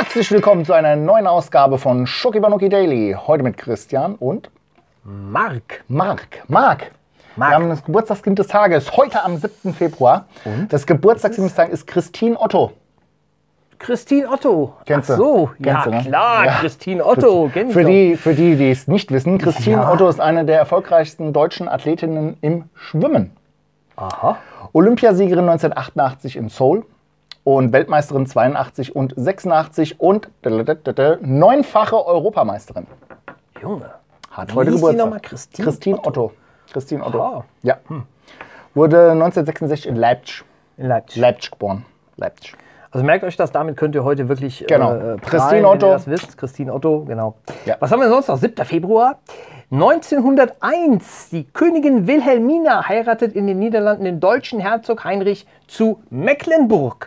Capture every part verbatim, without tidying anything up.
Herzlich willkommen zu einer neuen Ausgabe von Schokibanuki Daily. Heute mit Christian und Marc. Marc. Marc. Marc. Wir haben das Geburtstagskind des Tages heute am siebten Februar. Und? Das Geburtstagskind des Tages ist Christine Otto. Christine Otto. Kennst Ach du? so, Kennst ja du, ne? klar, Ja. Christine Otto. Kenn ich Für doch. die, für die, die es nicht wissen, Christine Ja. Otto ist eine der erfolgreichsten deutschen Athletinnen im Schwimmen. Aha. Olympiasiegerin neunzehnhundertachtundachtzig in Seoul und Weltmeisterin zweiundachtzig und sechsundachtzig und neunfache Europameisterin. Junge. Hat Wie heute hieß die Geburtstag. nochmal? Christine Christine Otto. Otto. Christine Otto. Aha. Ja. Wurde neunzehnhundertsechsundsechzig in Leipzig. In Leipzig. Leipzig geboren. Leipzig. Also merkt euch das, damit könnt ihr heute wirklich Genau. äh, prahlen, Christine Otto. wenn ihr das wisst. Christine Otto, genau. Ja. Was haben wir sonst noch? siebter Februar. neunzehnhunderteins. Die Königin Wilhelmina heiratet in den Niederlanden den deutschen Herzog Heinrich zu Mecklenburg.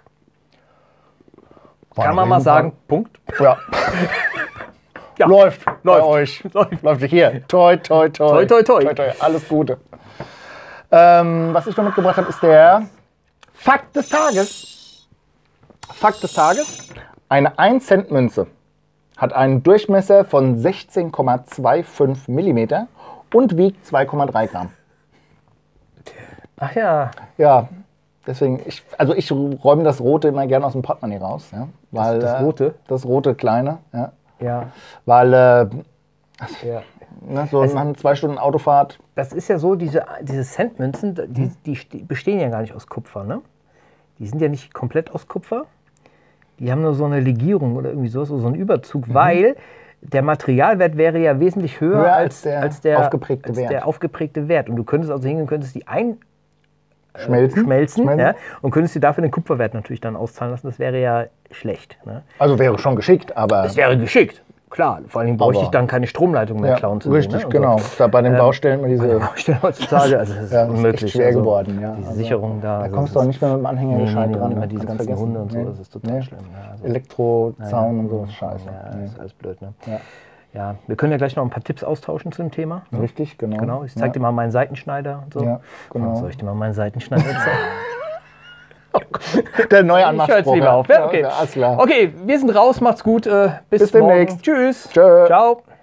Kann man mal sagen, Punkt. Ja. Ja. Läuft. Läuft. Bei euch. Läuft. Läuft hier. Toi, toi, toi. Toi, toi, toi. toi, toi. Alles Gute. Ähm, was ich noch mitgebracht habe, ist der Fakt des Tages. Fakt des Tages. Eine ein Cent Münze hat einen Durchmesser von sechzehn Komma fünfundzwanzig Millimeter und wiegt zwei Komma drei Gramm. Ach ja. Ja, deswegen, ich, also ich räume das Rote immer gerne aus dem Portemonnaie raus. Ja, weil, das Rote? Äh, das Rote kleine, ja. Ja. Weil, äh, ja. ne, so nach einer zwei Stunden Autofahrt. Das ist ja so, diese, diese Centmünzen, die, die ste- bestehen ja gar nicht aus Kupfer, ne? Die sind ja nicht komplett aus Kupfer. Die haben nur so eine Legierung oder irgendwie so, so einen Überzug, mhm. weil der Materialwert wäre ja wesentlich höher, Höher als, als der als, der, aufgeprägte als Wert. der aufgeprägte Wert. Und du könntest also hingehen, könntest die ein Schmelzen. schmelzen, Schmelzen. Ja, und könntest dir dafür den Kupferwert natürlich dann auszahlen lassen. Das wäre ja schlecht. Ne? Also wäre schon geschickt, aber. Das wäre geschickt. Klar, vor allem bräuchte ich dann keine Stromleitung mehr ja, klauen zu richtig, sehen, ne? genau. So. Da bei den Ähm, Baustellen mit diese. Baustellen heutzutage, also das ist Ja, das ist unmöglich. echt schwer also, geworden, ja. Diese Also, Sicherung da. Da also kommst das du auch ist- nicht mehr mit dem Anhänger Nee, nee, gescheit nee, dran. und immer ne? diese Kannst ganzen vergessen. Hunde und so, Nee. das ist total Nee. schlimm. Ja, also, Elektrozaun und so ist scheiße. ja, Nee. das ist alles blöd. Ne? Ja. Ja, wir können ja gleich noch ein paar Tipps austauschen zu dem Thema. Richtig, genau. Genau, ich zeig ja. dir mal meinen Seitenschneider. Und so. Ja, genau. Soll ich dir mal meinen Seitenschneider zeigen? Der neue Ich höre Anmachspruch. jetzt lieber auf. Ja, okay. Ja, alles klar. Okay, wir sind raus, macht's gut. Äh, bis, Bis morgen. demnächst. Tschüss. Tschö. Ciao.